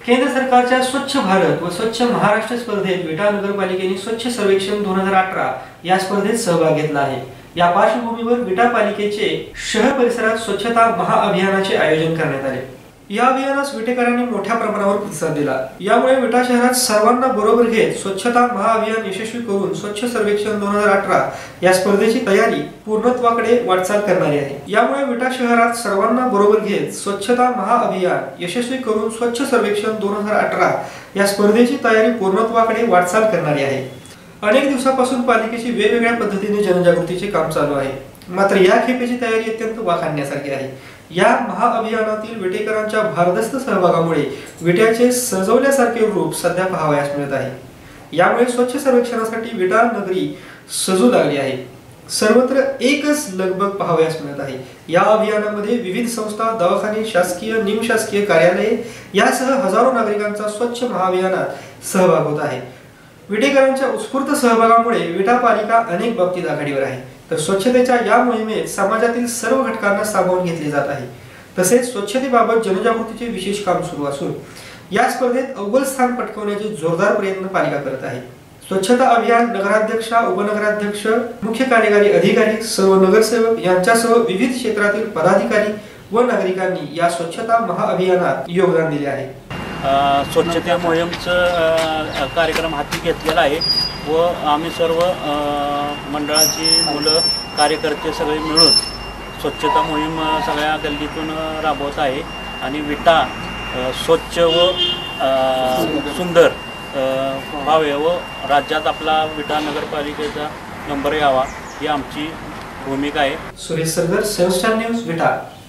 केंद्र सरकारच्या स्वच्छ भारत व स्वच्छ महाराष्ट्र स्पर्धेत विटा नगरपालिकेने स्वच्छ सर्वेक्षण 2018 या स्पर्धेत सहभाग घेतला आहे। या पार्श्वभूमीवर विटा पालिकेचे शहर परिसरात स्वच्छता महाअभियानाचे आयोजन करण्यात आले। या अभियानास विटेकरांनी मोठ्या प्रमाणावर प्रतिसाद दिला। यामुळे विटा शहरात सर्वांना बरोबर घेत स्वच्छता महाअभियान यशस्वी करून स्वच्छ सर्वेक्षण 2018 या स्पर्धेची तयारी पूर्णत्वाकडे वाटचाल करणारी आहे। यामुळे विटा शहरात सर्वांना बरोबर घेत स्वच्छता महाअभियान यशस्वी करून स्वच्छ सर्वेक्षण 2018 या स्पर्धेची तयारी पूर्णत्वाकडे वाटचाल करणारी आहे। अनेक दिवसापासून पालिकेची वेगवेगळ्या पद्धतीने जनजागृतीचे काम चालू आहे, मात्र या खेपेची तयारी अत्यंत वाखाणण्यासारखी आहे। या महाअभियानातील विटेकरांच्या भारदस्त सहभागामुळे विट्याचे सजवल्यासारखे रूप सध्या पाहावयास मिळत आहे। यामुळे स्वच्छ सर्वेक्षणासाठी विटा नगरी सजू लागली आहे। सर्वत्र एकच लगबग पाहावयास मिळत आहे। या अभियानामध्ये विविध संस्था, दवाखाने, शासकीय, निमशासकीय कार्यालये यासह हजारो नागरिकांचा स्वच्छ महाअभियानात सहभाग होत आहे। विटेकरांच्या उत्स्फूर्त सहभागामुळे विटा पालिका अनेक बाबतीत आघाडीवर आहे, तर स्वच्छतेच्या या मोहिमेत समाजातील सर्व घटकांना सामावून घेतले जात आहे। तसेच स्वच्छतेबाबत जनजागृतीचे विशेष काम सुरू असून या स्पर्धेत अव्वल स्थान पटकावण्याचे जोरदार प्रयत्न पालिका करत आहे। स्वच्छता अभियान नगराध्यक्षा, उपनगराध्यक्ष, मुख्य कार्यकारी अधिकारी, सर्व नगरसेवक यांच्यासह विविध क्षेत्रातील पदाधिकारी व नागरिकांनी या स्वच्छता महाअभियानात योगदान दिले आहे। स्वच्छता मोहीमचा कार्यक्रम हाती घेतलेला आहे व आम्ही सर्व मंडळाची मुलं, कार्यकर्ते सगळे मिळून स्वच्छता मोहीम सगळ्या गल्लीतून राबवत आहे आणि विटा स्वच्छ व सुंदर व्हावे व राज्यात आपला विटा नगरपालिकेचा नंबर यावा ही आमची भूमिका आहे। Suresh Sargar, seven star news, विटा।